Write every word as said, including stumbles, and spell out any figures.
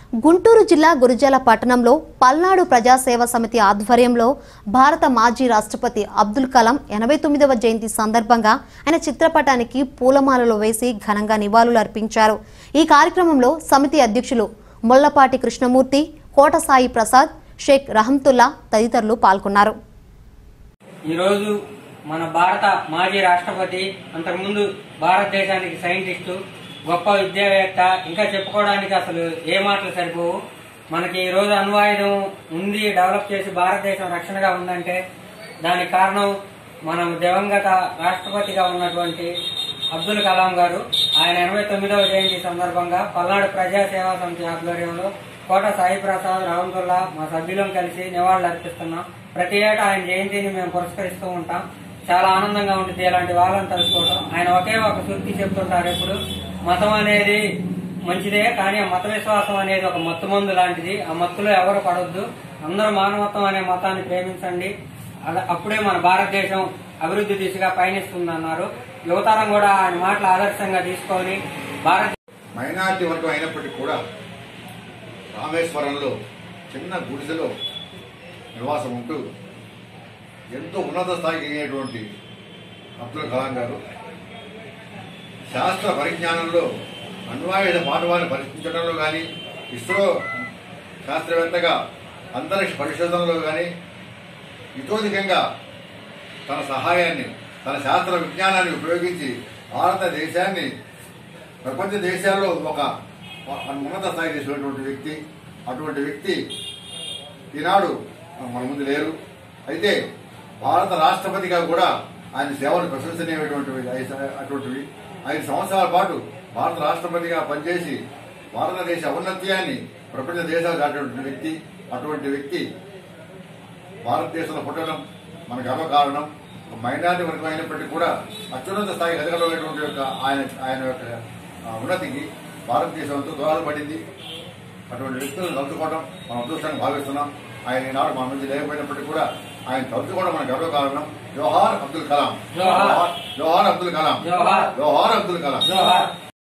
గుంటూరు జిల్లా గురుజాల పట్టణంలో పల్నాడు ప్రజా సేవా సమితి ఆధ్వర్యంలో భారత మాజీ రాష్ట్రపతి అబ్దుల్ కలాం ఎనభై తొమ్మిదవ జయంతి సందర్భంగా ఆయన చిత్రపటానికి పూలమాలలు వేసి ఘనంగా నివాళులు అర్పించారు। ఈ కార్యక్రమంలో సమితి అధ్యక్షులు మొల్లపాటి కృష్ణమూర్తి, కోట సాయి ప్రసాద్, షేక్ రహమతుల్లా తదితరులు పాల్గొన్నారు। ఈ రోజు మన భారత మాజీ రాష్ట్రపతి, అంతకుముందు భారతదేశానికి సైంటిస్టు, గొప్ప విద్యావేత్త, ఇంకా చెప్పుకోవడానికి అసలు ఏ మాటలు సరిపోవు। మనకి ఈ రోజు అణ్వాయుధం ఉంది, డెవలప్ చేసి భారతదేశం రక్షణగా ఉందంటే దానికి కారణం మనం దివంగత రాష్ట్రపతిగా ఉన్నటువంటి అబ్దుల్ కలాం గారు। ఆయన ఎనభై తొమ్మిదవ జయంతి సందర్భంగా పల్నాడు ప్రజా సేవా సమితి ఆధ్వర్యంలో కోట సాయి ప్రసాద్, రహమతుల్లా మా సభ్యులం కలిసి నివాళులు అర్పిస్తున్నాం। ప్రతి ఏటా ఆయన జయంతిని మేము పురస్కరిస్తూ ఉంటాం। చాలా ఆనందంగా ఉంటుంది ఇలాంటి వాళ్ళని తలుచుకోవడం। ఆయన ఒకే ఒక సూక్తి చెప్తుంటారు ఎప్పుడు, మతం అనేది మంచిదే, కానీ ఆ మత విశ్వాసం అనేది ఒక మత్తు మందు లాంటిది, ఆ మత్తులో ఎవరు పడొద్దు, అందరూ మానవత్వం అనే మతాన్ని ప్రేమించండి, అప్పుడే మన భారతదేశం అభివృద్ధి దిశగా పయనిస్తుందన్నారు। యువతరం కూడా ఆయన మాటలు ఆదర్శంగా తీసుకొని భారత మైనార్టీ వర్గం అయినప్పటికీ కూడా రామేశ్వరంలో చిన్న గుడిసెలో నివాసం ఉంటూ ఎంతో ఉన్నత స్థాయికి ఎదిగినటువంటి అబ్దుల్ కలాం గారు శాస్త్ర పరిజ్ఞానంలో అణ్వాయుధ పాఠవాన్ని పరీక్షించడంలో కానీ, ఇస్రో శాస్త్రవేత్తగా అంతరిక్ష పరిశోధనలో కానీ ఇతోధికంగా తన సహాయాన్ని, తన శాస్త్ర విజ్ఞానాన్ని ఉపయోగించి భారతదేశాన్ని ప్రపంచ దేశాల్లో ఒక ఉన్నత స్థాయి చేసినటువంటి వ్యక్తి। అటువంటి వ్యక్తి ఈనాడు మన ముందు లేరు। అయితే భారత రాష్ట్రపతిగా కూడా ఆయన సేవలు ప్రశంసనీయమైనటువంటివి అటువంటివి। ఐదు సంవత్సరాల పాటు భారత రాష్ట్రపతిగా పనిచేసి భారతదేశ ఔన్నత్యాన్ని ప్రపంచ దేశాలు దాటినటువంటి వ్యక్తి। అటువంటి వ్యక్తి భారతదేశంలో పుట్టడం మన గర్వకారణం। మైనారిటీ వర్గం అయినప్పటికీ కూడా అత్యున్నత స్థాయికి ఎదగలమైనటువంటి యొక్క ఆయన ఆయన యొక్క ఉన్నతికి భారతదేశంతో దోహదపడింది। అటువంటి వ్యక్తులను తలుచుకోవడం మనం అదృష్టంగా భావిస్తున్నాం। ఆయన ఈనాడు మన నుంచి లేకపోయినప్పటికీ కూడా ఆయన తలుచుకోవడం మన గర్వకారణం। జోహార్ అబ్దుల్ కలాం, జోహార్ అబ్దుల్ కలాం, జోహార్ అబ్దుల్ కలాం।